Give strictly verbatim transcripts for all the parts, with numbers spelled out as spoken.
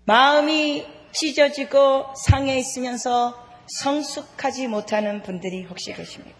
마음이 찢어지고 상해 있으면서 성숙하지 못하는 분들이 혹시 계십니까?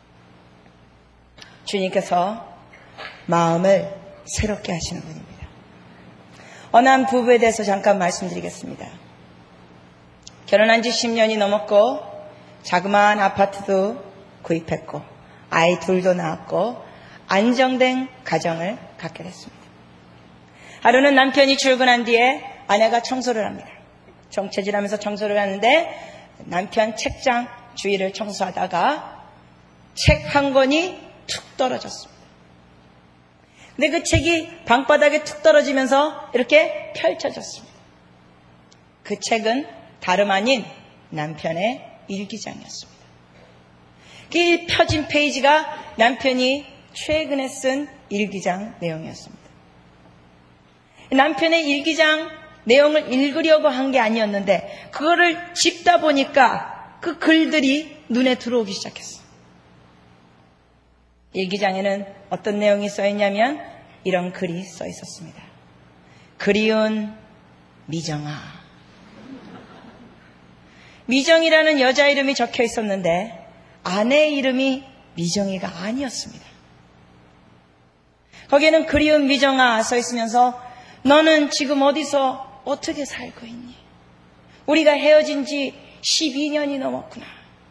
주님께서 마음을 새롭게 하시는 분입니다. 어느 한 부부에 대해서 잠깐 말씀드리겠습니다. 결혼한 지 십 년이 넘었고 자그마한 아파트도 구입했고 아이 둘도 낳았고 안정된 가정을 갖게 됐습니다. 하루는 남편이 출근한 뒤에 아내가 청소를 합니다. 정체질하면서 청소를 하는데 남편 책장 주위를 청소하다가 책 한 권이 툭 떨어졌습니다. 근데 그 책이 방바닥에 툭 떨어지면서 이렇게 펼쳐졌습니다. 그 책은 다름 아닌 남편의 일기장이었습니다. 그 펴진 페이지가 남편이 최근에 쓴 일기장 내용이었습니다. 남편의 일기장 내용을 읽으려고 한 게 아니었는데 그거를 짚다 보니까 그 글들이 눈에 들어오기 시작했어요. 일기장에는 어떤 내용이 써 있냐면 이런 글이 써 있었습니다. 그리운 미정아. 미정이라는 여자 이름이 적혀 있었는데 아내 이름이 미정이가 아니었습니다. 거기에는 그리운 미정아 써 있으면서 너는 지금 어디서 어떻게 살고 있니? 우리가 헤어진 지 십이 년이 넘었구나.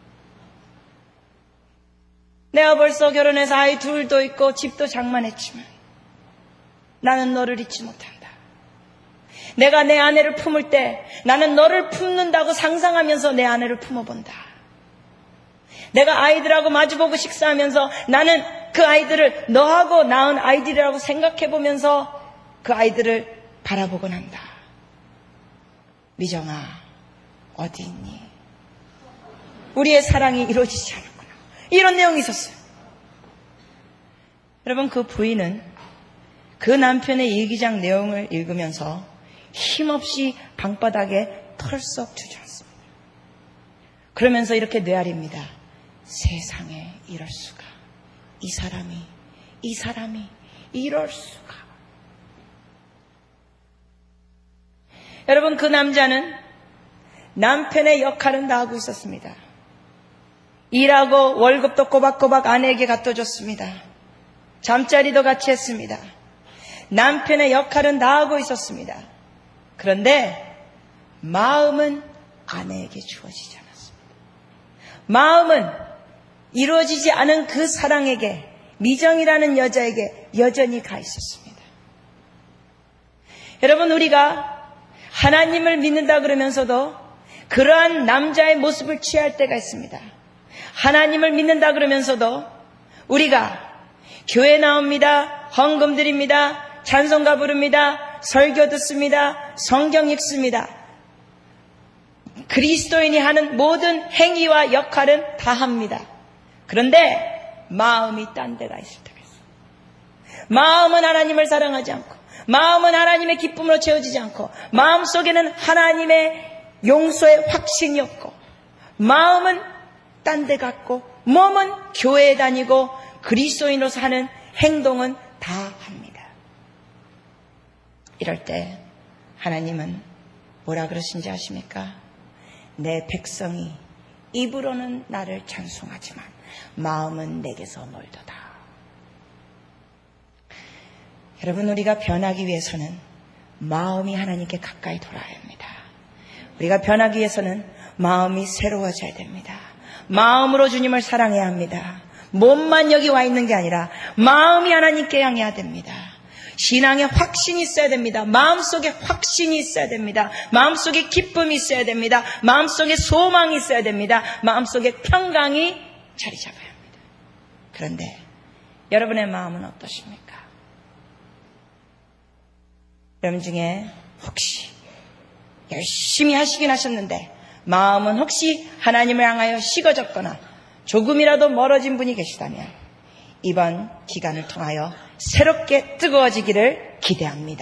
내가 벌써 결혼해서 아이 둘도 있고 집도 장만했지만 나는 너를 잊지 못한다. 내가 내 아내를 품을 때 나는 너를 품는다고 상상하면서 내 아내를 품어본다. 내가 아이들하고 마주보고 식사하면서 나는 그 아이들을 너하고 낳은 아이들이라고 생각해보면서 그 아이들을 바라보곤 한다. 미정아, 어디 있니? 우리의 사랑이 이루어지지 않았구나. 이런 내용이 있었어요. 여러분, 그 부인은 그 남편의 일기장 내용을 읽으면서 힘없이 방바닥에 털썩 주저앉습니다. 그러면서 이렇게 뇌아립니다. 세상에 이럴 수가. 이 사람이, 이 사람이 이럴 수가. 여러분, 그 남자는 남편의 역할은 다 하고 있었습니다. 일하고 월급도 꼬박꼬박 아내에게 갖다 줬습니다. 잠자리도 같이 했습니다. 남편의 역할은 다 하고 있었습니다. 그런데 마음은 아내에게 주어지지 않았습니다. 마음은 이루어지지 않은 그 사랑에게, 미정이라는 여자에게 여전히 가 있었습니다. 여러분, 우리가 하나님을 믿는다 그러면서도 그러한 남자의 모습을 취할 때가 있습니다. 하나님을 믿는다 그러면서도 우리가 교회 나옵니다. 헌금 드립니다. 찬송가 부릅니다. 설교 듣습니다. 성경 읽습니다. 그리스도인이 하는 모든 행위와 역할은 다 합니다. 그런데 마음이 딴 데가 있을 때가 있어요. 마음은 하나님을 사랑하지 않고 마음은 하나님의 기쁨으로 채워지지 않고 마음속에는 하나님의 용서의 확신이 없고 마음은 딴 데 같고 몸은 교회에 다니고 그리스도인으로서 하는 행동은 다 합니다. 이럴 때 하나님은 뭐라 그러신지 아십니까? 내 백성이 입으로는 나를 찬송하지만 마음은 내게서 멀도다. 여러분, 우리가 변하기 위해서는 마음이 하나님께 가까이 돌아야 합니다. 우리가 변하기 위해서는 마음이 새로워져야 됩니다. 마음으로 주님을 사랑해야 합니다. 몸만 여기 와 있는 게 아니라 마음이 하나님께 향해야 됩니다. 신앙에 확신이 있어야 됩니다. 마음속에 확신이 있어야 됩니다. 마음속에 기쁨이 있어야 됩니다. 마음속에 소망이 있어야 됩니다. 마음속에 평강이 자리 잡아야 합니다. 그런데 여러분의 마음은 어떠십니까? 여러분 중에 혹시 열심히 하시긴 하셨는데 마음은 혹시 하나님을 향하여 식어졌거나 조금이라도 멀어진 분이 계시다면 이번 기간을 통하여 새롭게 뜨거워지기를 기대합니다.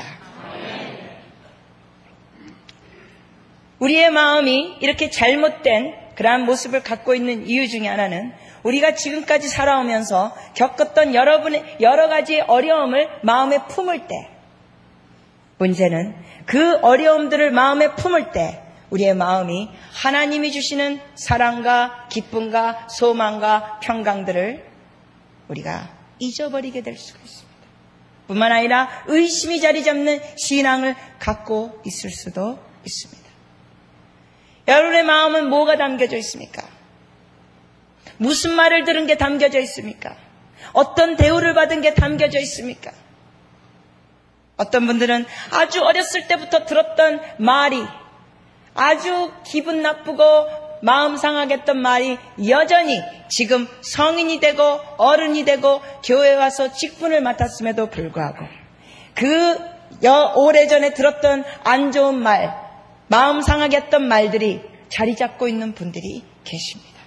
우리의 마음이 이렇게 잘못된 그러한 모습을 갖고 있는 이유 중에 하나는 우리가 지금까지 살아오면서 겪었던 여러분의 여러 가지 어려움을 마음에 품을 때 문제는 그 어려움들을 마음에 품을 때 우리의 마음이 하나님이 주시는 사랑과 기쁨과 소망과 평강들을 우리가 잊어버리게 될 수가 있습니다. 뿐만 아니라 의심이 자리 잡는 신앙을 갖고 있을 수도 있습니다. 여러분의 마음은 뭐가 담겨져 있습니까? 무슨 말을 들은 게 담겨져 있습니까? 어떤 대우를 받은 게 담겨져 있습니까? 어떤 분들은 아주 어렸을 때부터 들었던 말이 아주 기분 나쁘고 마음 상하게 했던 말이 여전히 지금 성인이 되고 어른이 되고 교회에 와서 직분을 맡았음에도 불구하고 그 오래전에 들었던 안 좋은 말, 마음 상하게 했던 말들이 자리 잡고 있는 분들이 계십니다.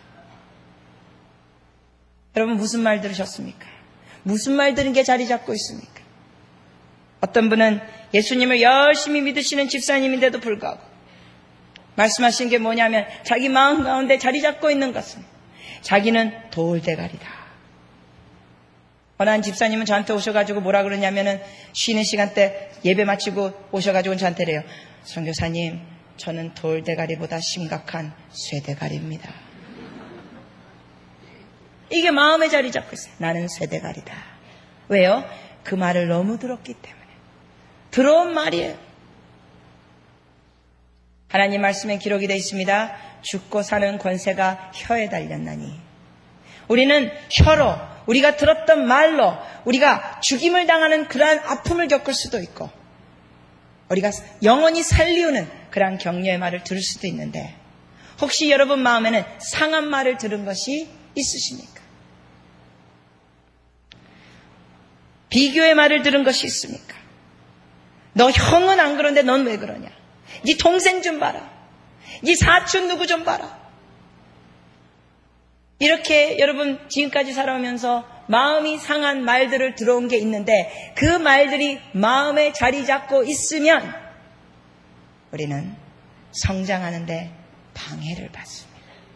여러분 무슨 말 들으셨습니까? 무슨 말 들은 게 자리 잡고 있습니까? 어떤 분은 예수님을 열심히 믿으시는 집사님인데도 불구하고 말씀하신 게 뭐냐면 자기 마음 가운데 자리 잡고 있는 것은 자기는 돌대가리다. 어느 한 집사님은 저한테 오셔가지고 뭐라 그러냐면은 쉬는 시간 때 예배 마치고 오셔가지고 저한테 그래요. 선교사님, 저는 돌대가리보다 심각한 쇠대가리입니다. 이게 마음에 자리 잡고 있어요. 나는 쇠대가리다. 왜요? 그 말을 너무 들었기 때문에. 들어온 말이에요. 하나님 말씀에 기록이 되어 있습니다. 죽고 사는 권세가 혀에 달렸나니. 우리는 혀로, 우리가 들었던 말로 우리가 죽임을 당하는 그러한 아픔을 겪을 수도 있고 우리가 영원히 살리우는 그러한 격려의 말을 들을 수도 있는데 혹시 여러분 마음에는 상한 말을 들은 것이 있으십니까? 비교의 말을 들은 것이 있습니까? 너 형은 안 그런데 넌 왜 그러냐? 네 동생 좀 봐라. 네 사촌 누구 좀 봐라. 이렇게 여러분 지금까지 살아오면서 마음이 상한 말들을 들어온 게 있는데 그 말들이 마음에 자리 잡고 있으면 우리는 성장하는데 방해를 받습니다.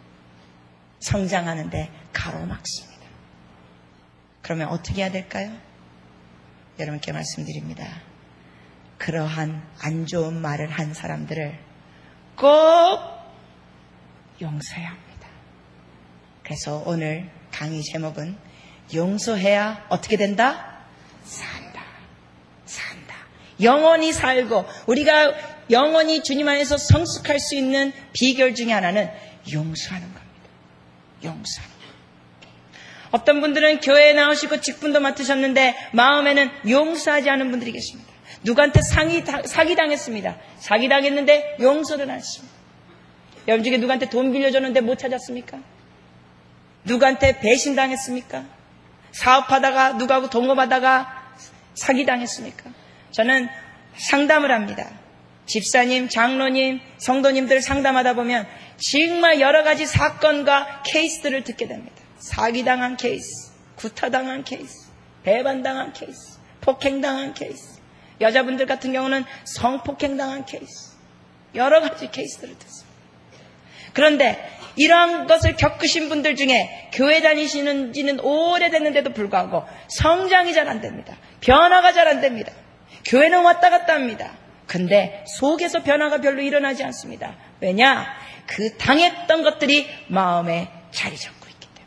성장하는데 가로막습니다. 그러면 어떻게 해야 될까요? 여러분께 말씀드립니다. 그러한 안 좋은 말을 한 사람들을 꼭 용서해야 합니다. 그래서 오늘 강의 제목은 용서해야 어떻게 된다? 산다. 산다. 영원히 살고 우리가 영원히 주님 안에서 성숙할 수 있는 비결 중에 하나는 용서하는 겁니다. 용서하는 겁니다. 어떤 분들은 교회에 나오시고 직분도 맡으셨는데 마음에는 용서하지 않은 분들이 계십니다. 누구한테 상이, 사기당했습니다. 사기당했는데 용서를 안 했습니다. 여러분 중에 누구한테 돈 빌려줬는데 못 찾았습니까? 누구한테 배신당했습니까? 사업하다가 누구하고 동업하다가 사기당했습니까? 저는 상담을 합니다. 집사님, 장로님, 성도님들 상담하다 보면 정말 여러 가지 사건과 케이스들을 듣게 됩니다. 사기당한 케이스, 구타당한 케이스, 배반당한 케이스, 폭행당한 케이스, 여자분들 같은 경우는 성폭행당한 케이스, 여러 가지 케이스들을 듣습니다. 그런데 이러한 것을 겪으신 분들 중에 교회 다니시는 지는 오래됐는데도 불구하고 성장이 잘 안 됩니다. 변화가 잘 안 됩니다. 교회는 왔다 갔다 합니다. 근데 속에서 변화가 별로 일어나지 않습니다. 왜냐? 그 당했던 것들이 마음에 자리 잡고 있기 때문에.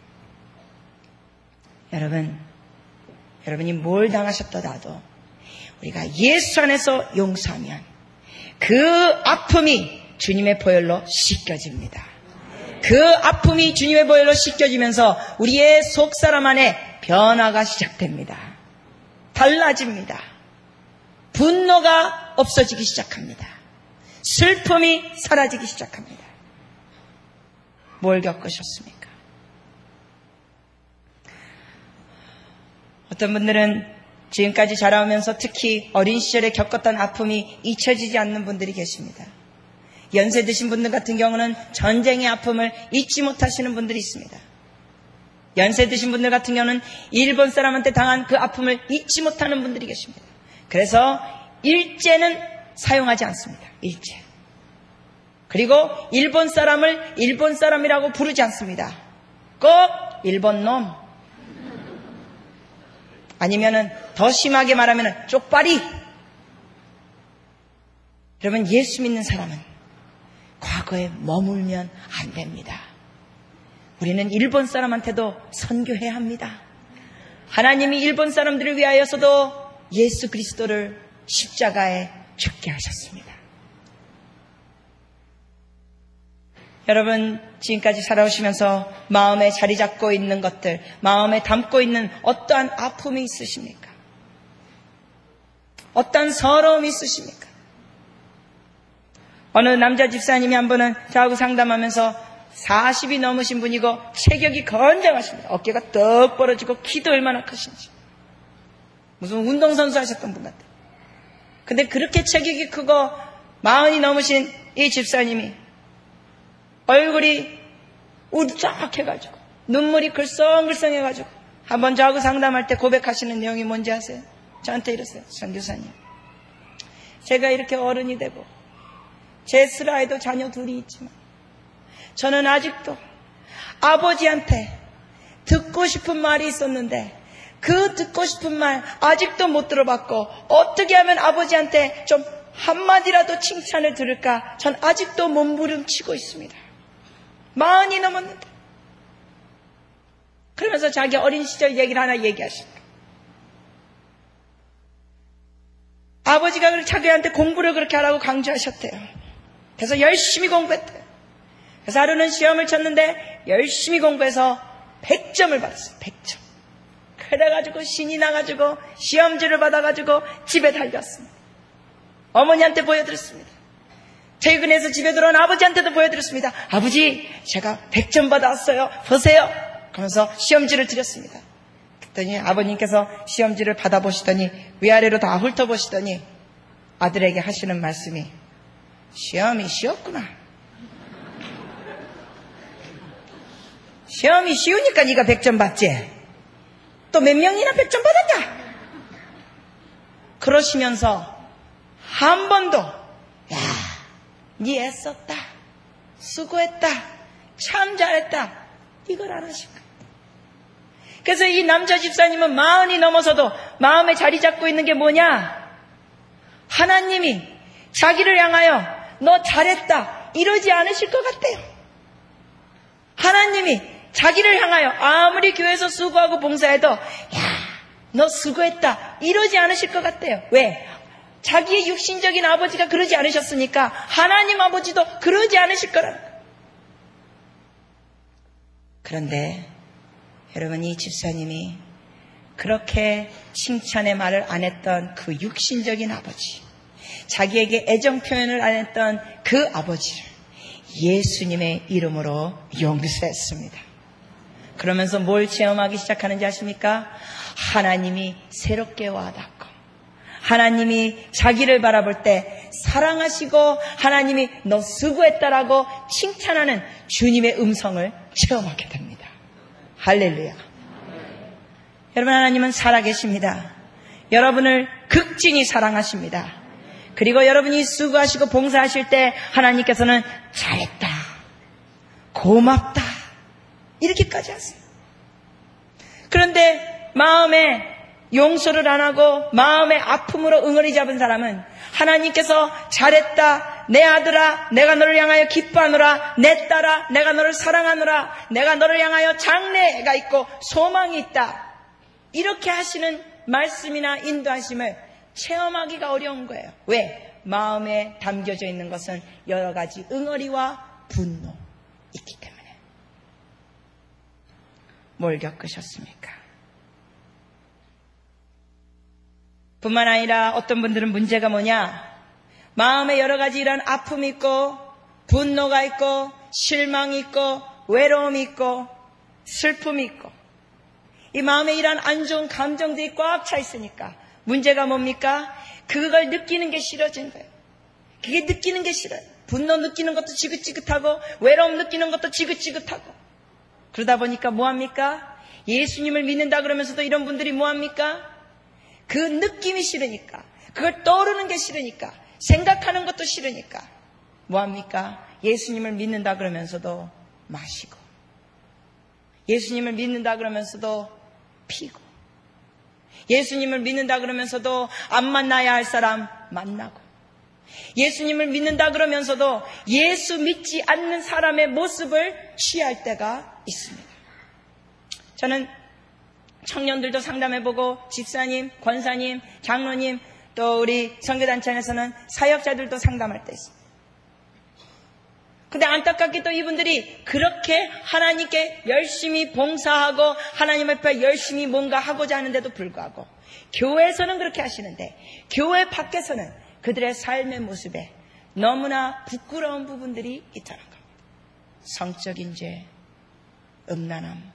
여러분, 여러분이 뭘 당하셨더라도 우리가 예수 안에서 용서하면 그 아픔이 주님의 보혈로 씻겨집니다. 그 아픔이 주님의 보혈로 씻겨지면서 우리의 속사람 안에 변화가 시작됩니다. 달라집니다. 분노가 없어지기 시작합니다. 슬픔이 사라지기 시작합니다. 뭘 겪으셨습니까? 어떤 분들은 지금까지 자라오면서 특히 어린 시절에 겪었던 아픔이 잊혀지지 않는 분들이 계십니다. 연세 드신 분들 같은 경우는 전쟁의 아픔을 잊지 못하시는 분들이 있습니다. 연세 드신 분들 같은 경우는 일본 사람한테 당한 그 아픔을 잊지 못하는 분들이 계십니다. 그래서 일제는 사용하지 않습니다. 일제. 그리고 일본 사람을 일본 사람이라고 부르지 않습니다. 꼭 일본 놈. 아니면은 더 심하게 말하면은 쪽발이. 여러분, 예수 믿는 사람은 과거에 머물면 안 됩니다. 우리는 일본 사람한테도 선교해야 합니다. 하나님이 일본 사람들을 위하여서도 예수 그리스도를 십자가에 죽게 하셨습니다. 여러분, 지금까지 살아오시면서 마음에 자리 잡고 있는 것들, 마음에 담고 있는 어떠한 아픔이 있으십니까? 어떠한 서러움이 있으십니까? 어느 남자 집사님이 한 번은 저하고 상담하면서 사십이 넘으신 분이고 체격이 건장하십니다. 어깨가 떡 벌어지고 키도 얼마나 크신지. 무슨 운동선수 하셨던 분 같아요. 근데 그렇게 체격이 크고 마흔이 넘으신 이 집사님이 얼굴이 우적해가지고 눈물이 글썽글썽해가지고 한번 저하고 상담할 때 고백하시는 내용이 뭔지 아세요? 저한테 이러세요. 선교사님, 제가 이렇게 어른이 되고 제 슬아에도 자녀 둘이 있지만 저는 아직도 아버지한테 듣고 싶은 말이 있었는데 그 듣고 싶은 말 아직도 못 들어봤고 어떻게 하면 아버지한테 좀 한마디라도 칭찬을 들을까 전 아직도 몸부림치고 있습니다. 마흔이 넘었는데. 그러면서 자기 어린 시절 얘기를 하나 얘기하십니다. 아버지가 자기한테 공부를 그렇게 하라고 강조하셨대요. 그래서 열심히 공부했대요. 그래서 하루는 시험을 쳤는데 열심히 공부해서 백 점을 받았어요. 백 점. 그래가지고 신이 나가지고 시험지를 받아가지고 집에 달렸습니다. 어머니한테 보여드렸습니다. 퇴근해서 집에 들어온 아버지한테도 보여드렸습니다. 아버지, 제가 백 점 받았어요. 보세요. 그러면서 시험지를 드렸습니다. 그랬더니 아버님께서 시험지를 받아보시더니 위아래로 다 훑어보시더니 아들에게 하시는 말씀이, 시험이 쉬웠구나. 시험이 쉬우니까 네가 백 점 받지. 또 몇 명이나 백 점 받았냐? 그러시면서 한 번도 야, 네 애썼다, 수고했다, 참 잘했다, 이걸 안 하신 거예요. 그래서 이 남자 집사님은 마흔이 넘어서도 마음에 자리 잡고 있는 게 뭐냐? 하나님이 자기를 향하여 너 잘했다 이러지 않으실 것 같아요. 하나님이 자기를 향하여 아무리 교회에서 수고하고 봉사해도 야, 너 수고했다 이러지 않으실 것 같아요. 왜? 자기의 육신적인 아버지가 그러지 않으셨으니까 하나님 아버지도 그러지 않으실 거라. 그런데 여러분, 이 집사님이 그렇게 칭찬의 말을 안 했던 그 육신적인 아버지, 자기에게 애정 표현을 안 했던 그 아버지를 예수님의 이름으로 용서했습니다. 그러면서 뭘 체험하기 시작하는지 아십니까? 하나님이 새롭게 와닿고 하나님이 자기를 바라볼 때 사랑하시고 하나님이 너 수고했다라고 칭찬하는 주님의 음성을 체험하게 됩니다. 할렐루야. 여러분, 하나님은 살아계십니다. 여러분을 극진히 사랑하십니다. 그리고 여러분이 수고하시고 봉사하실 때 하나님께서는 잘했다, 고맙다 이렇게까지 하세요. 그런데 마음에 용서를 안 하고 마음의 아픔으로 응어리 잡은 사람은 하나님께서 잘했다, 내 아들아 내가 너를 향하여 기뻐하노라, 내 딸아 내가 너를 사랑하노라, 내가 너를 향하여 장래가 있고 소망이 있다, 이렇게 하시는 말씀이나 인도하심을 체험하기가 어려운 거예요. 왜? 마음에 담겨져 있는 것은 여러 가지 응어리와 분노 있기 때문에. 뭘 겪으셨습니까? 뿐만 아니라 어떤 분들은 문제가 뭐냐? 마음에 여러 가지 이런 아픔이 있고 분노가 있고 실망이 있고 외로움이 있고 슬픔이 있고 이 마음에 이런 안 좋은 감정들이 꽉 차 있으니까 문제가 뭡니까? 그걸 느끼는 게 싫어진 거예요. 그게 느끼는 게 싫어요. 분노 느끼는 것도 지긋지긋하고 외로움 느끼는 것도 지긋지긋하고 그러다 보니까 뭐합니까? 예수님을 믿는다 그러면서도 이런 분들이 뭐합니까? 그 느낌이 싫으니까, 그걸 떠오르는 게 싫으니까, 생각하는 것도 싫으니까 뭐합니까? 예수님을 믿는다 그러면서도 마시고, 예수님을 믿는다 그러면서도 피고, 예수님을 믿는다 그러면서도 안 만나야 할 사람 만나고, 예수님을 믿는다 그러면서도 예수 믿지 않는 사람의 모습을 취할 때가 있습니다. 저는 청년들도 상담해보고 집사님, 권사님, 장로님, 또 우리 선교단체 안에서는 사역자들도 상담할 때 있습니다. 근데 안타깝게도 이분들이 그렇게 하나님께 열심히 봉사하고 하나님 앞에 열심히 뭔가 하고자 하는데도 불구하고 교회에서는 그렇게 하시는데 교회 밖에서는 그들의 삶의 모습에 너무나 부끄러운 부분들이 있다는 겁니다. 성적인 죄, 음란함.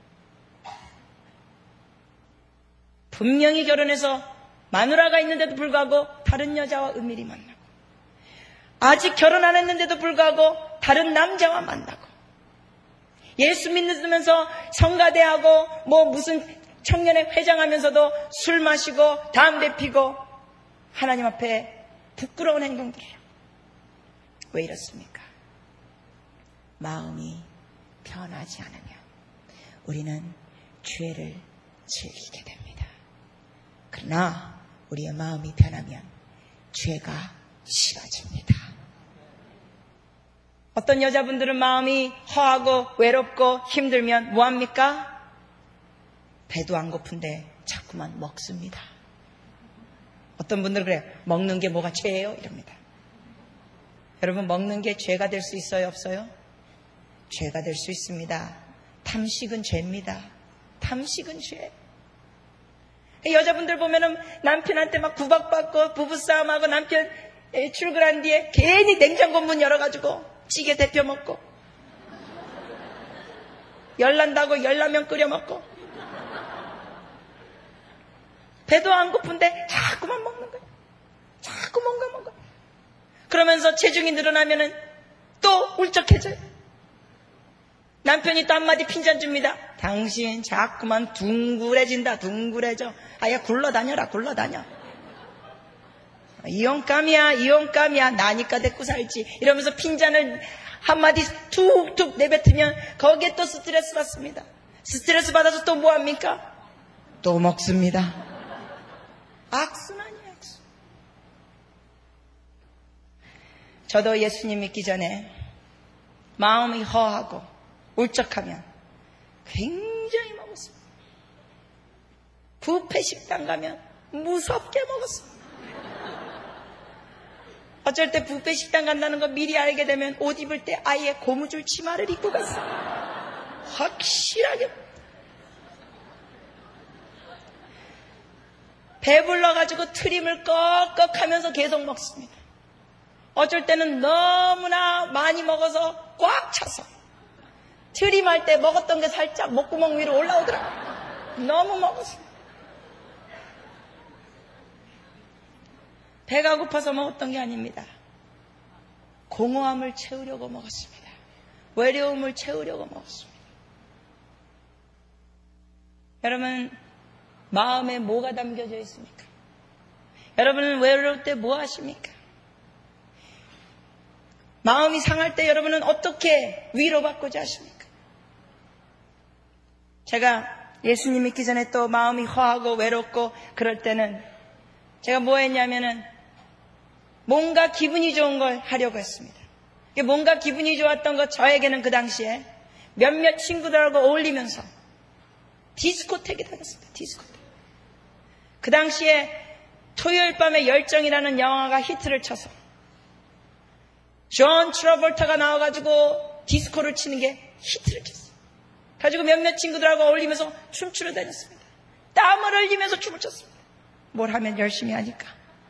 분명히 결혼해서 마누라가 있는데도 불구하고 다른 여자와 은밀히 만나고, 아직 결혼 안 했는데도 불구하고 다른 남자와 만나고, 예수 믿으면서 성가대하고 뭐 무슨 청년회 회장하면서도 술 마시고 담배 피고 하나님 앞에 부끄러운 행동들이에요. 왜 이렇습니까? 마음이 변하지 않으면 우리는 죄를 즐기게 됩니다. 그러나 우리의 마음이 변하면 죄가 싫어집니다. 어떤 여자분들은 마음이 허하고 외롭고 힘들면 뭐합니까? 배도 안 고픈데 자꾸만 먹습니다. 어떤 분들은 그래요. 먹는 게 뭐가 죄예요? 이럽니다. 여러분, 먹는 게 죄가 될 수 있어요? 없어요? 죄가 될 수 있습니다. 탐식은 죄입니다. 탐식은 죄. 여자분들 보면은 남편한테 막 구박받고 부부싸움하고 남편 출근한 뒤에 괜히 냉장고 문 열어가지고 찌개 데펴 먹고 열난다고 열라면 끓여 먹고 배도 안 고픈데 자꾸만 먹는 거예요. 자꾸 뭔가 뭔가. 그러면서 체중이 늘어나면은 또 울적해져요. 남편이 또 한마디 핀잔 줍니다. 당신 자꾸만 둥그레진다. 둥그레져. 아야 굴러다녀라. 굴러다녀. 이혼감이야. 이혼감이야. 나니까 데리고 살지. 이러면서 핀잔을 한마디 툭툭 내뱉으면 거기에 또 스트레스 받습니다. 스트레스 받아서 또 뭐합니까? 또 먹습니다. 악순환이에요. 악순. 저도 예수님 믿기 전에 마음이 허하고 울적하면 굉장히 먹었습니다. 뷔페 식당 가면 무섭게 먹었습니다. 어쩔 때 뷔페 식당 간다는 거 미리 알게 되면 옷 입을 때 아예 고무줄 치마를 입고 갔어요. 확실하게. 배불러가지고 트림을 꺽꺽 하면서 계속 먹습니다. 어쩔 때는 너무나 많이 먹어서 꽉 차서 트림할 때 먹었던 게 살짝 목구멍 위로 올라오더라고요. 너무 먹었습니다. 배가 고파서 먹었던 게 아닙니다. 공허함을 채우려고 먹었습니다. 외로움을 채우려고 먹었습니다. 여러분, 마음에 뭐가 담겨져 있습니까? 여러분은 외로울 때 뭐 하십니까? 마음이 상할 때 여러분은 어떻게 위로받고자 하십니까? 제가 예수님 믿기 전에 또 마음이 허하고 외롭고 그럴 때는 제가 뭐 했냐면은 뭔가 기분이 좋은 걸 하려고 했습니다. 뭔가 기분이 좋았던 것, 저에게는 그 당시에 몇몇 친구들하고 어울리면서 디스코텍에 다녔습니다. 디스코텍. 그 당시에 토요일 밤에 열정이라는 영화가 히트를 쳐서 존 트라볼타가 나와가지고 디스코를 치는 게 히트를 쳤어요. 가지고 몇몇 친구들하고 어울리면서 춤추러 다녔습니다. 땀을 흘리면서 춤을 췄습니다. 뭘 하면 열심히 하니까.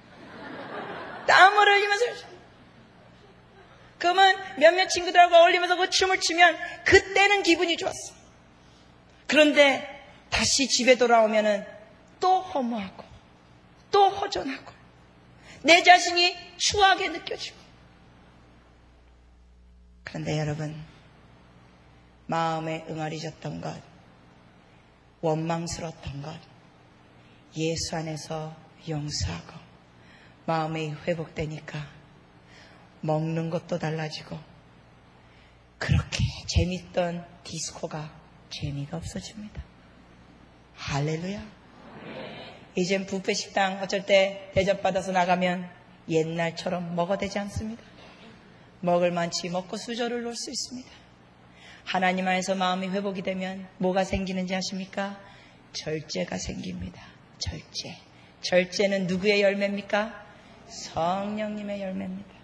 땀을 흘리면서 열심히. 그러면 몇몇 친구들하고 어울리면서 그 춤을 추면 그때는 기분이 좋았어. 그런데 다시 집에 돌아오면은 또 허무하고 또 허전하고 내 자신이 추하게 느껴지고. 그런데 여러분, 마음에 응어리졌던 것, 원망스러웠던 것, 예수 안에서 용서하고 마음이 회복되니까 먹는 것도 달라지고 그렇게 재밌던 디스코가 재미가 없어집니다. 할렐루야. 이젠 뷔페 식당 어쩔 때 대접받아서 나가면 옛날처럼 먹어대지 않습니다. 먹을 만치 먹고 수저를 놓을 수 있습니다. 하나님 안에서 마음이 회복이 되면 뭐가 생기는지 아십니까? 절제가 생깁니다. 절제. 절제는 누구의 열매입니까? 성령님의 열매입니다.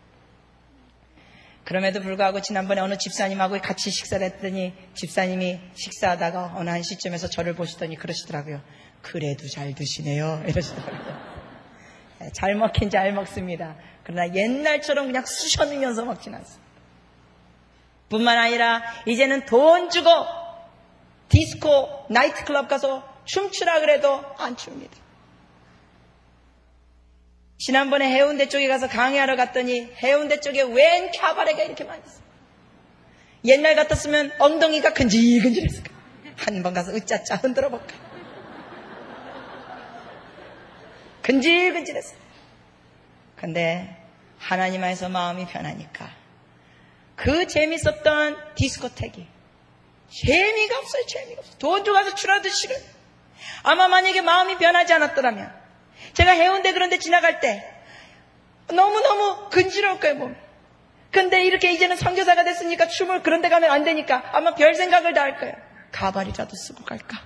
그럼에도 불구하고 지난번에 어느 집사님하고 같이 식사를 했더니 집사님이 식사하다가 어느 한 시점에서 저를 보시더니 그러시더라고요. 그래도 잘 드시네요. 이러시더라고요. 잘 먹긴 잘 먹습니다. 그러나 옛날처럼 그냥 쑤셔넣으면서 먹진 않습니다. 뿐만 아니라 이제는 돈 주고 디스코, 나이트클럽 가서 춤추라 그래도 안 춥니다. 지난번에 해운대 쪽에 가서 강의하러 갔더니 해운대 쪽에 웬 캬바레가 이렇게 많이 있어요. 옛날 같았으면 엉덩이가 근질근질했을 거예요. 한 번 가서 으짜짜 흔들어 볼까. 근질근질했어요. 근데 하나님 안에서 마음이 변하니까 그 재밌었던 디스코텍이 재미가 없어요. 재미가 없어요. 돈 주고 가서 추라도 싫어요. 아마 만약에 마음이 변하지 않았더라면 제가 해운대 그런 데 지나갈 때 너무너무 근지러울 거예요. 몸이. 근데 이렇게 이제는 선교사가 됐으니까 춤을 그런 데 가면 안 되니까 아마 별 생각을 다 할 거예요. 가발이라도 쓰고 갈까?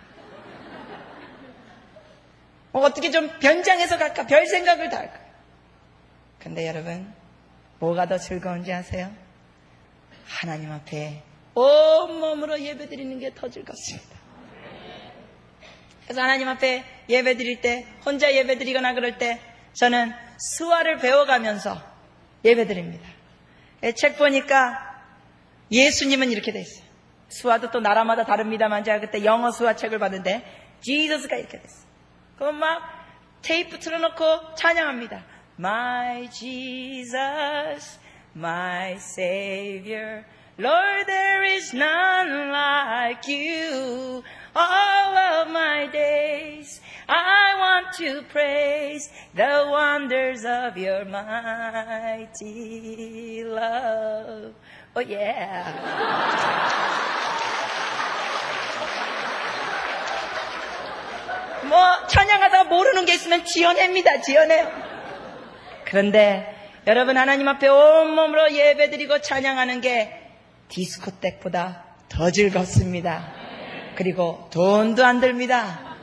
어, 어떻게 좀 변장해서 갈까? 별 생각을 다 할 거예요. 근데 여러분, 뭐가 더 즐거운지 아세요? 하나님 앞에 온몸으로 예배드리는 게 더 즐겁습니다. 그래서 하나님 앞에 예배드릴 때, 혼자 예배드리거나 그럴 때 저는 수화를 배워가면서 예배드립니다. 책 보니까 예수님은 이렇게 돼 있어요. 수화도 또 나라마다 다릅니다만 제가 그때 영어 수화 책을 봤는데 지저스가 이렇게 돼 있어요. 그럼 막 테이프 틀어놓고 찬양합니다. My Jesus, my Savior, Lord, there is none like you. All of my days, I want to praise the wonders of your mighty love. Oh yeah. 뭐 찬양하다가 모르는 게 있으면 지어냅니다. 지어내요. 그런데 여러분 하나님 앞에 온몸으로 예배드리고 찬양하는 게 디스코텍보다 더 즐겁습니다. 그리고 돈도 안 듭니다.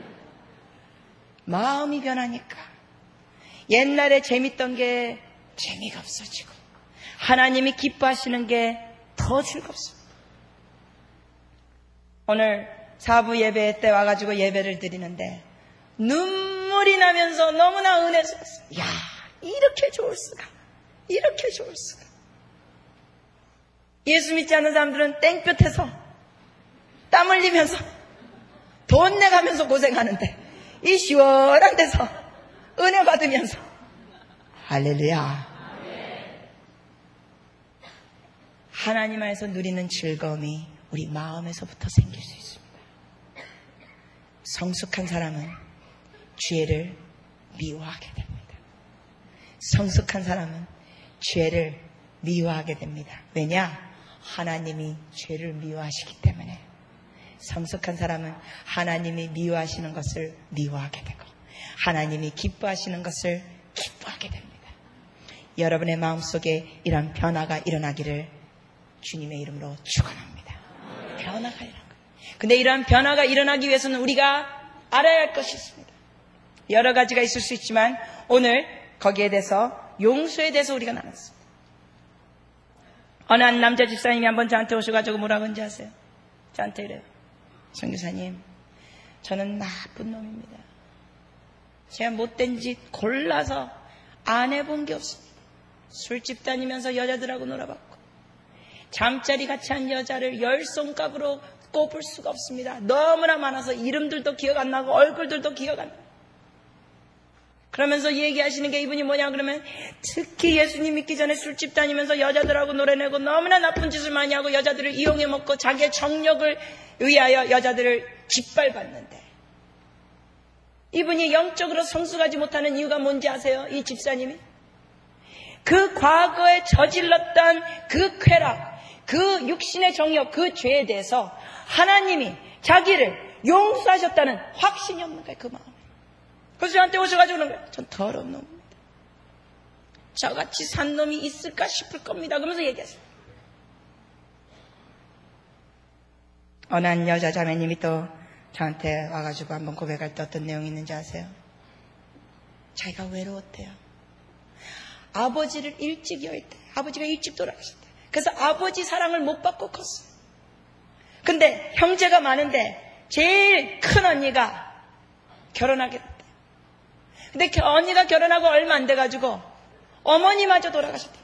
마음이 변하니까 옛날에 재밌던 게 재미가 없어지고 하나님이 기뻐하시는 게 더 즐겁습니다. 오늘 사부 예배 때 와가지고 예배를 드리는데 눈물이 나면서 너무나 은혜스러웠어요. 야, 이렇게 좋을 수가, 이렇게 좋을 수가. 예수 믿지 않는 사람들은 땡볕에서 땀 흘리면서 돈 내가면서 고생하는데 이 시원한 데서 은혜 받으면서 할렐루야. 하나님 안에서 누리는 즐거움이 우리 마음에서부터 생길 수 있습니다. 성숙한 사람은 죄를 미워하게 됩니다. 성숙한 사람은 죄를 미워하게 됩니다. 왜냐? 하나님이 죄를 미워하시기 때문에. 성숙한 사람은 하나님이 미워하시는 것을 미워하게 되고 하나님이 기뻐하시는 것을 기뻐하게 됩니다. 여러분의 마음속에 이런 변화가 일어나기를 주님의 이름으로 축원합니다. 변화가 일어난 거예요. 근데 이러한 변화가 일어나기 위해서는 우리가 알아야 할 것이 있습니다. 여러 가지가 있을 수 있지만 오늘 거기에 대해서 용서에 대해서 우리가 나눴습니다. 어느 한 남자 집사님이 한번 저한테 오셔가지고 뭐라고 하는지 아세요? 저한테 이래요. 선교사님, 저는 나쁜 놈입니다. 제가 못된 짓 골라서 안 해본 게 없습니다. 술집 다니면서 여자들하고 놀아봤고 잠자리 같이 한 여자를 열 손가락으로 꼽을 수가 없습니다. 너무나 많아서 이름들도 기억 안 나고 얼굴들도 기억 안 나고. 그러면서 얘기하시는 게 이분이 뭐냐 그러면 특히 예수님 믿기 전에 술집 다니면서 여자들하고 노래내고 너무나 나쁜 짓을 많이 하고 여자들을 이용해 먹고 자기의 정력을 위하여 여자들을 짓밟았는데 이분이 영적으로 성숙하지 못하는 이유가 뭔지 아세요? 이 집사님이 그 과거에 저질렀던 그 쾌락, 그 육신의 정욕, 그 죄에 대해서 하나님이 자기를 용서하셨다는 확신이 없는 거예요. 그 마음에. 그래서 저한테 오셔가지고 그러는 거예요. 전 더러운 놈입니다. 저같이 산 놈이 있을까 싶을 겁니다. 그러면서 얘기했어요. 어느 한 여자 자매님이 또 저한테 와가지고 한번 고백할 때 어떤 내용이 있는지 아세요? 자기가 외로웠대요. 아버지를 일찍 여의대, 아버지가 일찍 돌아가셨대. 그래서 아버지 사랑을 못 받고 컸어요. 근데 형제가 많은데 제일 큰 언니가 결혼하게 됐대. 근데 언니가 결혼하고 얼마 안 돼가지고 어머니마저 돌아가셨대.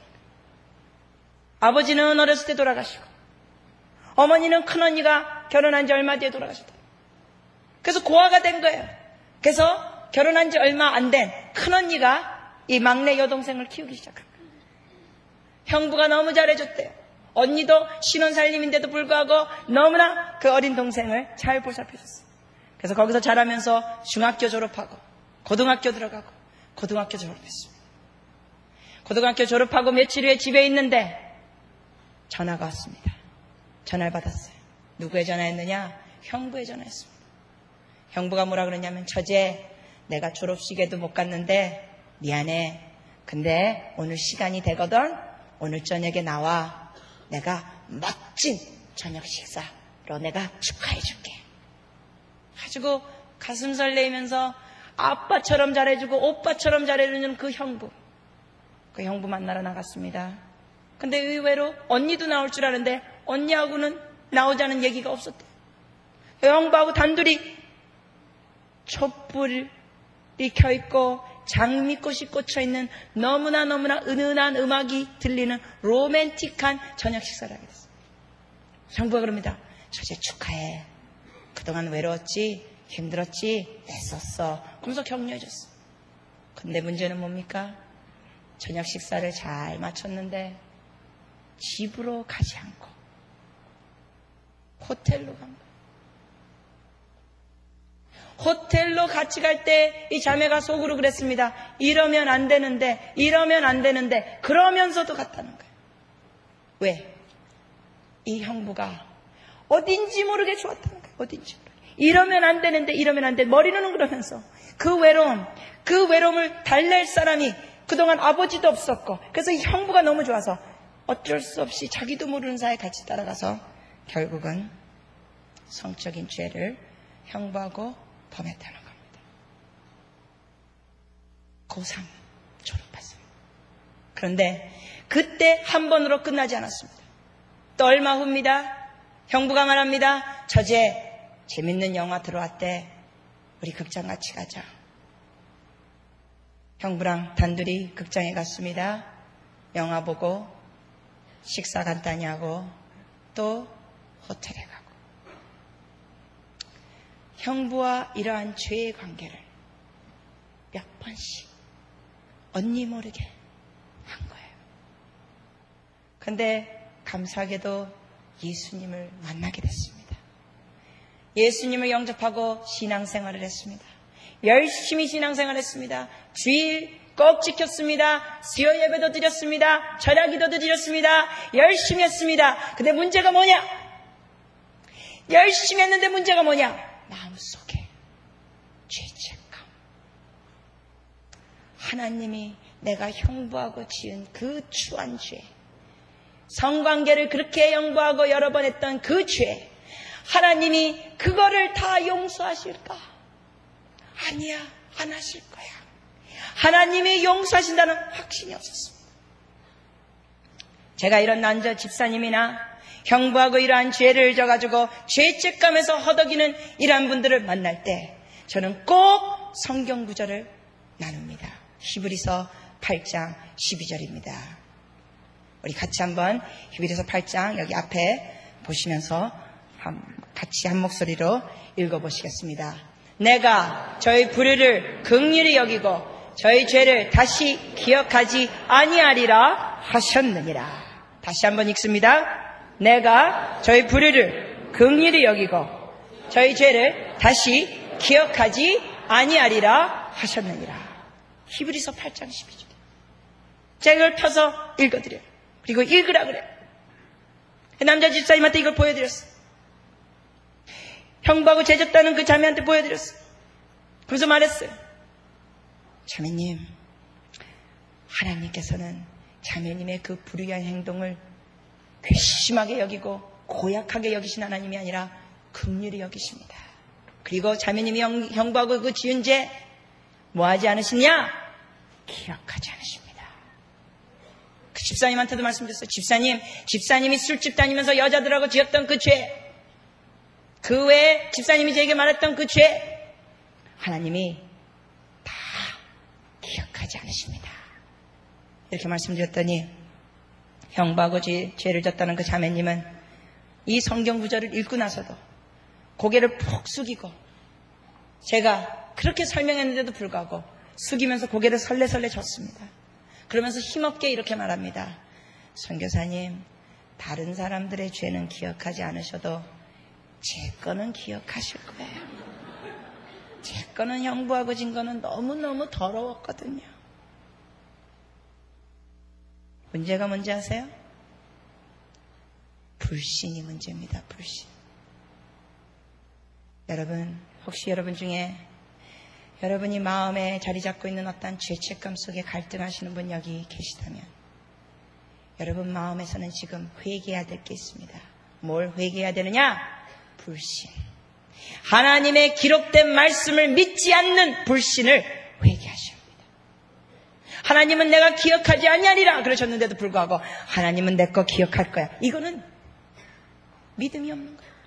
아버지는 어렸을 때 돌아가시고 어머니는 큰 언니가 결혼한 지 얼마 뒤에 돌아가셨다. 그래서 고아가 된 거예요. 그래서 결혼한 지 얼마 안 된 큰 언니가 이 막내 여동생을 키우기 시작한 거예요. 형부가 너무 잘해줬대요. 언니도 신혼살림인데도 불구하고 너무나 그 어린 동생을 잘 보살펴줬어요. 그래서 거기서 자라면서 중학교 졸업하고 고등학교 들어가고 고등학교 졸업했습니다. 고등학교 졸업하고 며칠 후에 집에 있는데 전화가 왔습니다. 전화를 받았어요. 누구의 전화였느냐? 형부의 전화였습니다. 형부가 뭐라 그러냐면, 처제, 내가 졸업식에도 못 갔는데 미안해. 근데 오늘 시간이 되거든. 오늘 저녁에 나와. 내가 멋진 저녁 식사로 내가 축하해 줄게. 가지고 가슴 설레이면서 아빠처럼 잘해주고 오빠처럼 잘해주는 그 형부. 그 형부 만나러 나갔습니다. 근데 의외로 언니도 나올 줄 아는데 언니하고는 나오자는 얘기가 없었대요. 형부하고 단둘이 촛불이 켜있고 장미꽃이 꽂혀있는 너무나 너무나 은은한 음악이 들리는 로맨틱한 저녁 식사를 하게 됐어요. 형부가 그럽니다. 처제 축하해. 그동안 외로웠지? 힘들었지? 애썼어. 그러면서 격려해줬어. 근데 문제는 뭡니까? 저녁 식사를 잘 마쳤는데 집으로 가지 않고 호텔로 간 거예요. 호텔로 같이 갈 때 이 자매가 속으로 그랬습니다. 이러면 안 되는데, 이러면 안 되는데, 그러면서도 갔다는 거예요. 왜? 이 형부가 어딘지 모르게 좋았다는 거예요. 어딘지 모르게. 이러면 안 되는데, 이러면 안 돼. 머리는 그러면서 그 외로움, 그 외로움을 달랠 사람이 그동안 아버지도 없었고, 그래서 이 형부가 너무 좋아서 어쩔 수 없이 자기도 모르는 사이에 같이 따라가서 결국은 성적인 죄를 형부하고 범했다는 겁니다. 고삼 졸업했어요. 그런데 그때 한 번으로 끝나지 않았습니다. 또 얼마 후입니다. 형부가 말합니다. 처제, 재밌는 영화 들어왔대. 우리 극장 같이 가자. 형부랑 단둘이 극장에 갔습니다. 영화 보고 식사 간단히 하고 또 호텔에 가고. 형부와 이러한 죄의 관계를 몇 번씩 언니 모르게 한 거예요. 그런데 감사하게도 예수님을 만나게 됐습니다. 예수님을 영접하고 신앙생활을 했습니다. 열심히 신앙생활을 했습니다. 주일 꼭 지켰습니다. 수요 예배도 드렸습니다. 절야 기도도 드렸습니다. 열심히 했습니다. 근데 문제가 뭐냐? 열심히 했는데 문제가 뭐냐? 마음속에 죄책감. 하나님이 내가 형부하고 지은 그 추한 죄, 성관계를 그렇게 양보하고 여러 번 했던 그 죄, 하나님이 그거를 다 용서하실까? 아니야, 안 하실 거야. 하나님이 용서하신다는 확신이 없었습니다. 제가 이런 난저 집사님이나 형부하고 이러한 죄를 져가지고 죄책감에서 허덕이는 이러한 분들을 만날 때 저는 꼭 성경 구절을 나눕니다. 히브리서 팔 장 십이 절입니다. 우리 같이 한번 히브리서 팔 장 여기 앞에 보시면서 같이 한 목소리로 읽어보시겠습니다. 내가 저희 불의를 긍휼히 여기고 저희 죄를 다시 기억하지 아니하리라 하셨느니라. 다시 한번 읽습니다. 내가 저희 불의를 긍휼히 여기고 저희 죄를 다시 기억하지 아니하리라 하셨느니라. 히브리서 팔 장 십이 절. 제가 이걸 펴서 읽어드려요. 그리고 읽으라 그래요. 남자 집사님한테 이걸 보여드렸어요. 형부하고 죄졌다는 그 자매한테 보여드렸어요. 그래서 말했어요. 자매님, 하나님께서는 자매님의 그 불의한 행동을 괘씸하게 여기고 고약하게 여기신 하나님이 아니라 긍휼히 여기십니다. 그리고 자매님이 형, 형부하고 그 지은 죄 뭐하지 않으시냐? 기억하지 않으십니다. 그 집사님한테도 말씀드렸어요. 집사님, 집사님이 술집 다니면서 여자들하고 지었던 그 죄, 그 외에 집사님이 저에게 말했던 그 죄, 하나님이 다 기억하지 않으십니다. 이렇게 말씀드렸더니 형부하고 죄를 졌다는 그 자매님은 이 성경 구절을 읽고 나서도 고개를 푹 숙이고, 제가 그렇게 설명했는데도 불구하고 숙이면서 고개를 설레설레 졌습니다. 그러면서 힘없게 이렇게 말합니다. 선교사님, 다른 사람들의 죄는 기억하지 않으셔도 제 거는 기억하실 거예요. 제 거는 형부하고 진 거는 너무너무 더러웠거든요. 문제가 뭔지 아세요? 불신이 문제입니다. 불신. 여러분, 혹시 여러분 중에 여러분이 마음에 자리 잡고 있는 어떤 죄책감 속에 갈등하시는 분 여기 계시다면, 여러분 마음에서는 지금 회개해야 될 게 있습니다. 뭘 회개해야 되느냐? 불신. 하나님의 기록된 말씀을 믿지 않는 불신을 회개하셔야 합니다. 하나님은 내가 기억하지 아니하리라 그러셨는데도 불구하고 하나님은 내 거 기억할 거야. 이거는 믿음이 없는 거예요.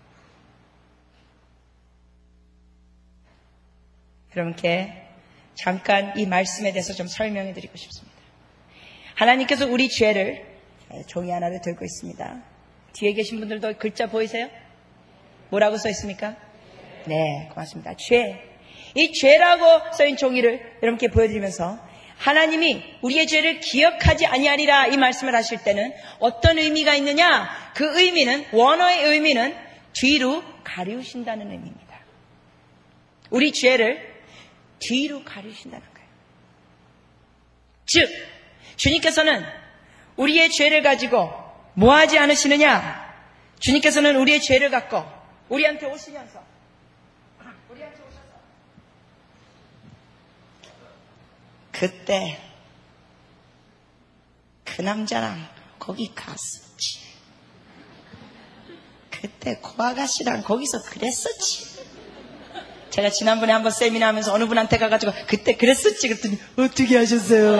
여러분께 잠깐 이 말씀에 대해서 좀 설명해 드리고 싶습니다. 하나님께서 우리 죄를, 종이 하나를 들고 있습니다. 뒤에 계신 분들도 글자 보이세요? 뭐라고 써 있습니까? 네, 고맙습니다. 죄. 이 죄라고 써인 종이를 여러분께 보여드리면서 하나님이 우리의 죄를 기억하지 아니하리라 이 말씀을 하실 때는 어떤 의미가 있느냐? 그 의미는, 원어의 의미는 뒤로 가리우신다는 의미입니다. 우리 죄를 뒤로 가리우신다는 거예요. 즉, 주님께서는 우리의 죄를 가지고 뭐 하지 않으시느냐? 주님께서는 우리의 죄를 갖고 우리한테 오시면서, 우리한테 오셔서 그때 그 남자랑 거기 갔었지. 그때 그 아가씨랑 거기서 그랬었지. 제가 지난번에 한번 세미나 하면서 어느 분한테 가가지고 그때 그랬었지 그랬더니 어떻게 하셨어요?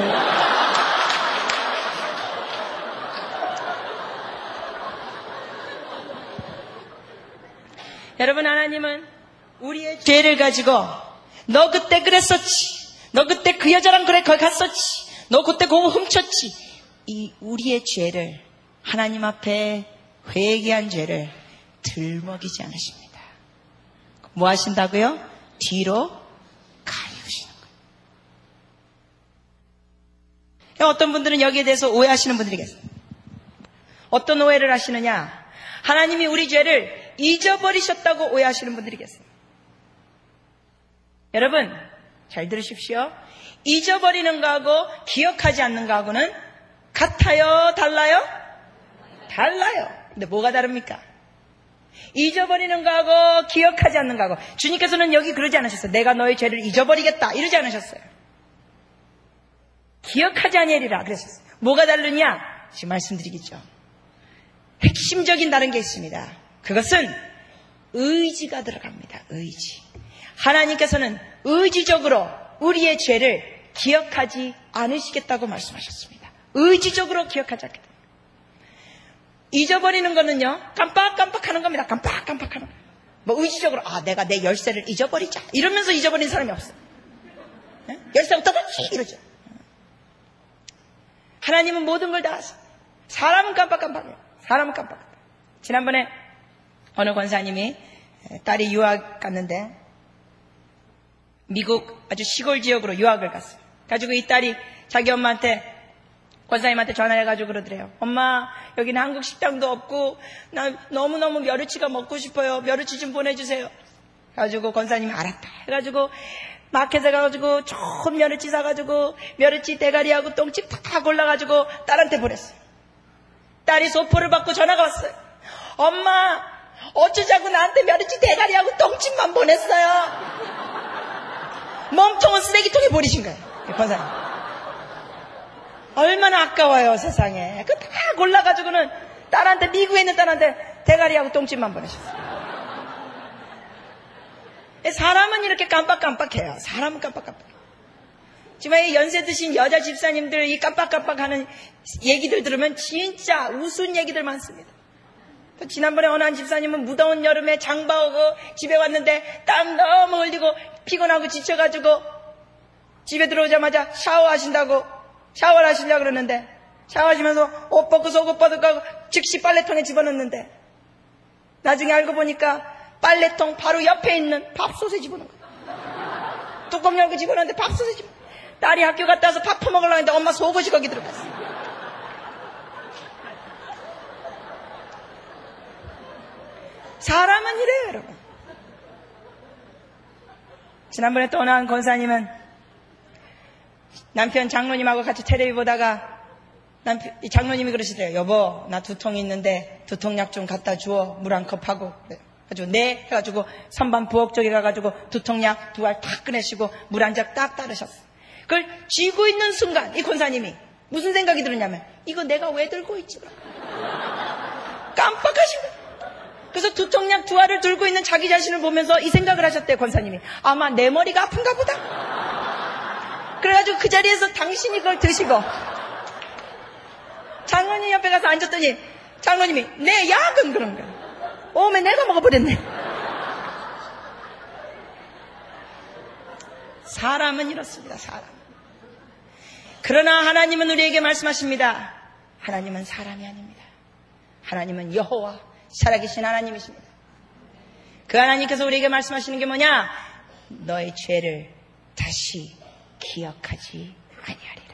여러분, 하나님은 우리의 죄를 가지고 너 그때 그랬었지, 너 그때 그 여자랑 그래 거기 갔었지, 너 그때 그거 훔쳤지, 이 우리의 죄를, 하나님 앞에 회개한 죄를 들먹이지 않으십니다. 뭐 하신다고요? 뒤로 가리우시는 거예요. 어떤 분들은 여기에 대해서 오해하시는 분들이 계세요. 어떤 오해를 하시느냐? 하나님이 우리 죄를 잊어버리셨다고 오해하시는 분들이 계세요. 여러분, 잘 들으십시오. 잊어버리는 거하고 기억하지 않는 거하고는 같아요? 달라요? 달라요. 근데 뭐가 다릅니까? 잊어버리는 거하고 기억하지 않는 거하고, 주님께서는 여기 그러지 않으셨어요. 내가 너의 죄를 잊어버리겠다 이러지 않으셨어요. 기억하지 아니하리라 그러셨어요. 뭐가 다르냐? 지금 말씀드리겠죠. 핵심적인 다른 게 있습니다. 그것은 의지가 들어갑니다. 의지. 하나님께서는 의지적으로 우리의 죄를 기억하지 않으시겠다고 말씀하셨습니다. 의지적으로 기억하지 않겠다. 잊어버리는 거는요, 깜빡깜빡하는 겁니다. 깜빡깜빡하는 거예요. 뭐 의지적으로 아 내가 내 열쇠를 잊어버리자 이러면서 잊어버리는 사람이 없어요. 네? 열쇠 어디다 뒀지? 이러죠. 하나님은 모든 걸 다 아세요. 사람은 깜빡깜빡해요. 사람은 깜빡깜빡. 지난번에 어느 권사님이 딸이 유학 갔는데 미국 아주 시골 지역으로 유학을 갔어요. 가지고 이 딸이 자기 엄마한테, 권사님한테 전화를 해가지고 그러더래요. 엄마, 여기는 한국 식당도 없고 나 너무너무 멸치가 먹고 싶어요. 멸치 좀 보내주세요. 가지고 권사님이 알았다 해가지고 마켓에 가가지고 좋은 멸치 사가지고 멸치 대가리하고 똥집 다 골라가지고 딸한테 보냈어요. 딸이 소포를 받고 전화가 왔어요. 엄마, 어쩌자고 나한테 멸치 대가리하고 똥집만 보냈어요. 몸통은 쓰레기통에 버리신 거예요. 권사님. 얼마나 아까워요, 세상에. 그 다 골라가지고는 딸한테, 미국에 있는 딸한테 대가리하고 똥집만 보내셨어요. 사람은 이렇게 깜빡깜빡해요. 사람은 깜빡깜빡해요. 지금 이 연세 드신 여자 집사님들 이 깜빡깜빡하는 얘기들 들으면 진짜 우스운 얘기들 많습니다. 또 지난번에 어느 한 집사님은 무더운 여름에 장바오고 집에 왔는데 땀 너무 흘리고 피곤하고 지쳐가지고 집에 들어오자마자 샤워하신다고 샤워를 하시려고 그러는데 샤워하시면서 옷 벗고 속옷 벗고 즉시 빨래통에 집어넣는데 나중에 알고 보니까 빨래통 바로 옆에 있는 밥솥에 집어넣은 거예요. 뚜껑 열고 집어넣는데 밥솥에 집어넣은 거예요. 딸이 학교 갔다 와서 밥 퍼먹으려고 했는데 엄마 속옷이 거기 들어갔어요. 사람은 이래요, 여러분. 지난번에 또 어느 한 권사님은 남편 장로님하고 같이 텔레비 보다가 남편, 이 장로님이 그러시대요. 여보, 나 두통 있는데 두통약 좀 갖다 주어. 물 한 컵 하고. 그래가지고 네 해가지고 선반 부엌 쪽에 가가지고 두통약 두 알 탁 꺼내시고 물 한 잔 딱 따르셨어요. 그걸 쥐고 있는 순간 이 권사님이 무슨 생각이 들었냐면 이거 내가 왜 들고 있지? 깜빡하신 거예요. 그래서 두통약 두 알을 들고 있는 자기 자신을 보면서 이 생각을 하셨대요. 권사님이. 아마 내 머리가 아픈가 보다. 그래가지고 그 자리에서 당신이 그걸 드시고 장로님 옆에 가서 앉았더니 장로님이 내 약은 그런 거야. 오메 내가 먹어버렸네. 사람은 이렇습니다. 사람. 그러나 하나님은 우리에게 말씀하십니다. 하나님은 사람이 아닙니다. 하나님은 여호와 살아계신 하나님이십니다. 그 하나님께서 우리에게 말씀하시는 게 뭐냐? 너의 죄를 다시 기억하지 아니하리라.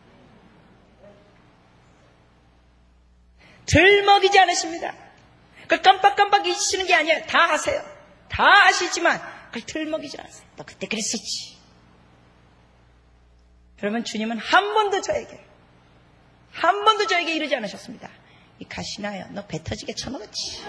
덜 먹이지 않으십니다. 그걸 깜빡깜빡 잊으시는 게 아니에요. 다 아세요. 다 아시지만 그걸 덜 먹이지 않았어요. 너 그때 그랬었지. 여러분, 주님은 한 번도 저에게 한 번도 저에게 이러지 않으셨습니다. 이 가시나요? 너 배 터지게 쳐먹었지.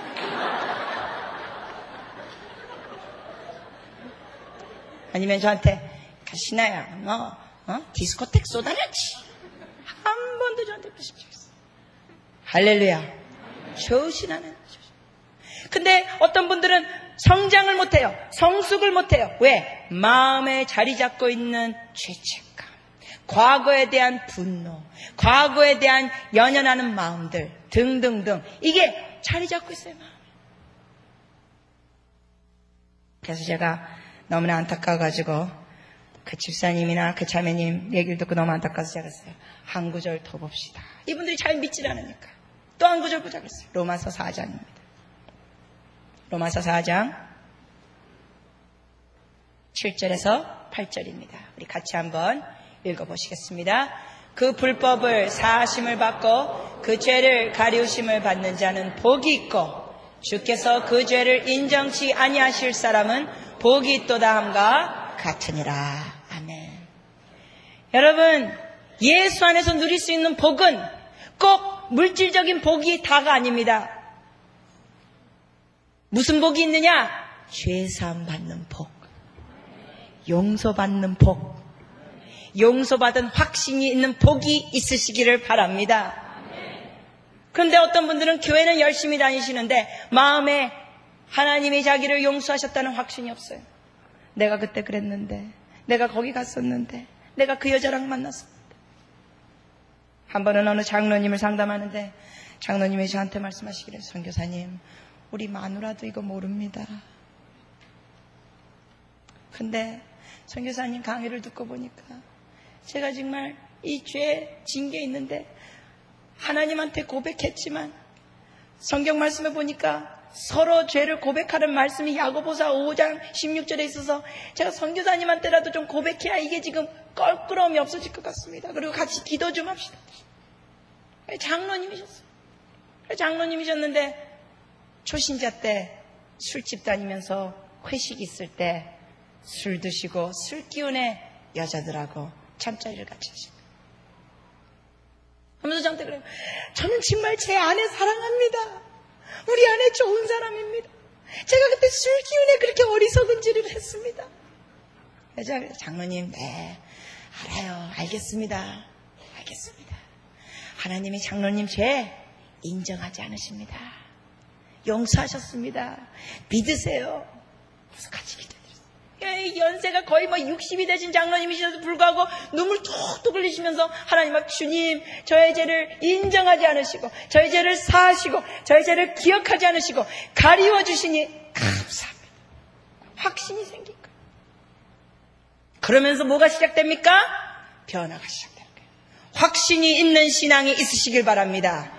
아니면 저한테 가시나야 너 어? 디스코텍 쏟아냈지. 한 번도 저한테 그러신 적 있어요. 할렐루야. 좋으신 하나님. 근데 어떤 분들은 성장을 못해요. 성숙을 못해요. 왜? 마음에 자리 잡고 있는 죄책감, 과거에 대한 분노, 과거에 대한 연연하는 마음들 등등등, 이게 자리 잡고 있어요. 마음에. 그래서 제가 너무나 안타까워가지고 그 집사님이나 그 자매님 얘기를 듣고 너무 안타까워서 제가 했어요. 한 구절 더 봅시다. 이분들이 잘 믿질 않으니까 또 한 구절 보자 그랬어요. 로마서 사 장입니다. 로마서 사 장 칠 절에서 팔 절입니다. 우리 같이 한번 읽어보시겠습니다. 그 불법을 사하심을 받고 그 죄를 가리우심을 받는 자는 복이 있고 주께서 그 죄를 인정치 아니하실 사람은 복이 있도다 함과 같으니라. 아멘. 여러분, 예수 안에서 누릴 수 있는 복은 꼭 물질적인 복이 다가 아닙니다. 무슨 복이 있느냐? 죄사함 받는 복, 용서받는 복, 용서받은 확신이 있는 복이 있으시기를 바랍니다. 그런데 어떤 분들은 교회는 열심히 다니시는데 마음에 하나님이 자기를 용서하셨다는 확신이 없어요. 내가 그때 그랬는데, 내가 거기 갔었는데, 내가 그 여자랑 만났었는데. 한 번은 어느 장로님을 상담하는데 장로님이 저한테 말씀하시기를, 선교사님, 우리 마누라도 이거 모릅니다. 근데 선교사님 강의를 듣고 보니까 제가 정말 이 죄 진 게 있는데 하나님한테 고백했지만 성경 말씀에 보니까 서로 죄를 고백하는 말씀이 야고보서 오 장 십육 절에 있어서 제가 선교사님한테라도 좀 고백해야 이게 지금 껄끄러움이 없어질 것 같습니다. 그리고 같이 기도 좀 합시다. 장로님이셨어요. 장로님이셨는데 초신자 때 술집 다니면서 회식 있을 때 술 드시고 술 기운에 여자들하고 잠자리를 같이 하십니다. 하면서 저한테 그래요. 저는 정말 제 아내 사랑합니다. 우리 아내 좋은 사람입니다. 제가 그때 술 기운에 그렇게 어리석은 짓을 했습니다. 여자 장로님, 네, 알아요. 알겠습니다. 알겠습니다. 하나님이 장로님 죄 인정하지 않으십니다. 용서하셨습니다. 믿으세요. 그래서 같이 기도드렸어요. 연세가 거의 뭐 육십이 되신 장로님이셔도 불구하고 눈물 툭툭 흘리시면서 하나님 앞 주님 저의 죄를 인정하지 않으시고 저의 죄를 사하시고 저의 죄를 기억하지 않으시고 가리워 주시니 감사합니다. 확신이 생긴 거예요. 그러면서 뭐가 시작됩니까? 변화가 시작됩니다. 확신이 있는 신앙이 있으시길 바랍니다.